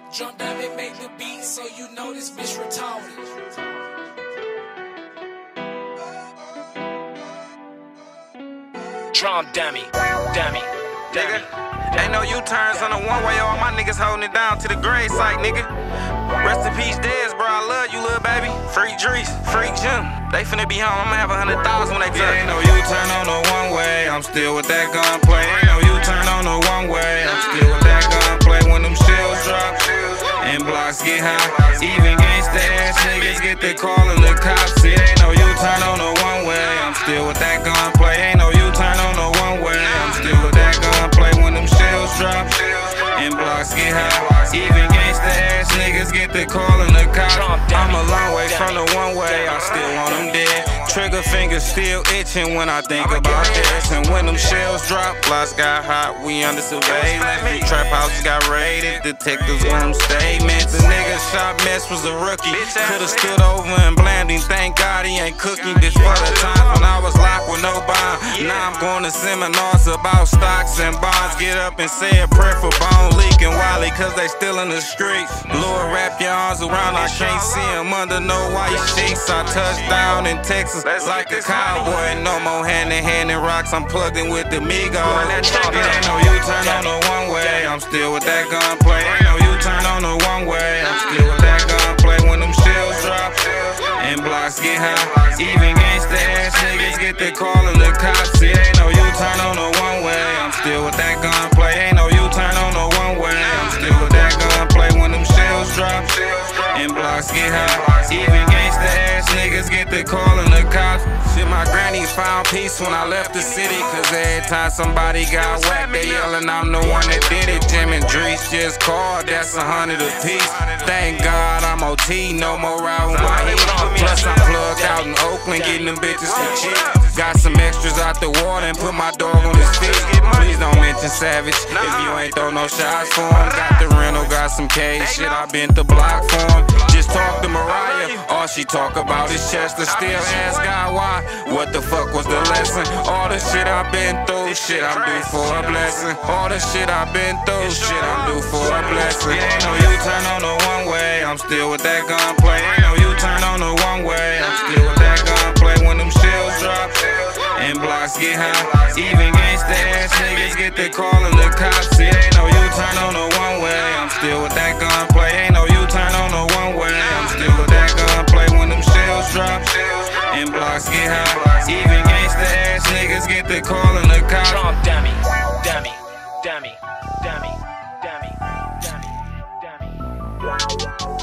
Drum Dummy make the beat, so you know this bitch retarded. Drum Dummy, dummy, Nigga, ain't no U-turns on the one-way, all my niggas holding it down to the grave site, nigga. Rest in peace, Dez, bro, I love you, little baby. Free Drees, free Jim, they finna be home, I'ma have 100,000 when they turn. Ain't no U-turn on the one-way, I'm still with that gunplay. Ain't no U-turn on the one-way, I'm still with that gunplay. When them shells drop and blocks get high, even gangsta ass niggas get the call and the cops. See, ain't no U-turn on the one-way, I'm still with that gunplay. Ain't no U-turn on the one-way, I'm still with that gunplay. When them shells drop and blocks get high, even gangsta ass niggas get the call and the cops. I'm a long way from the one-way, I still want them dead. Trigger fingers still itching when I think about this. And when them shells drop, blocks got hot, we under surveillance. The trap houses got raided, detectives want them statements. The nigga shot Mess was a rookie, could've stood over and blamed him. Thank God he ain't cooking. This for the times when I was locked with no bond. Now I'm going to seminars about stocks and bonds. Get up and say a prayer for Bone Leak and Wiley, cause they still in the streets. Lord, wrap your arms around, I can't see him under no white sheets. I touched down in Texas like a cowboy. No more hand-in-hand and rocks, I'm plugged in with the Migos. Ain't no U-turn on the one-way, I'm still with that gunplay. Ain't no U-turn on the one-way, I'm still with that gunplay. When them shells drop and blocks get high, even gangsta ass niggas get the call and the cops. See, ain't no U-turn on the one-way, I'm still with that gunplay. Ain't no U-turn on the one-way, I'm still with that gunplay. When them shells drop and blocks get high, even gangsta ass niggas get the call and the cops. Shit, my granny found peace when I left the city, cause every time somebody got whacked, they yelling I'm the one that did it. Jim and Drees just called, that's 100 apiece. Thank God I'm OT, no more out with my heat. Plus I'm plugged out in Oakland, getting them bitches for cheap. Got some extras out the water and put my dog on his feet. Please don't mention Savage if you ain't throw no shots for him. Got the rental, got some K shit, I bent the block for him. Just talk to Mariah, all she talk about is Chester. Still ask God why, what the fuck was the lesson? All the shit I've been through, shit I'm due for a blessing. All the shit I've been through, shit I'm due for a blessing. Ain't no U-turn on the one-way, I'm still with that gunplay. Ain't no U-turn on the one-way, I'm still with that gunplay. When them shells drop and blocks get high, even gangsta ass niggas get the call and the cops. See, ain't no U-turn on the one-way, I'm still with that gunplay. Ain't no U-turn on the one-way, I'm still with that gunplay. When them shells drop and blocks get high, even gangsta ass niggas get the call and the cops. Drum Dummy, dummy, dummy, dummy, dummy, dummy, dummy.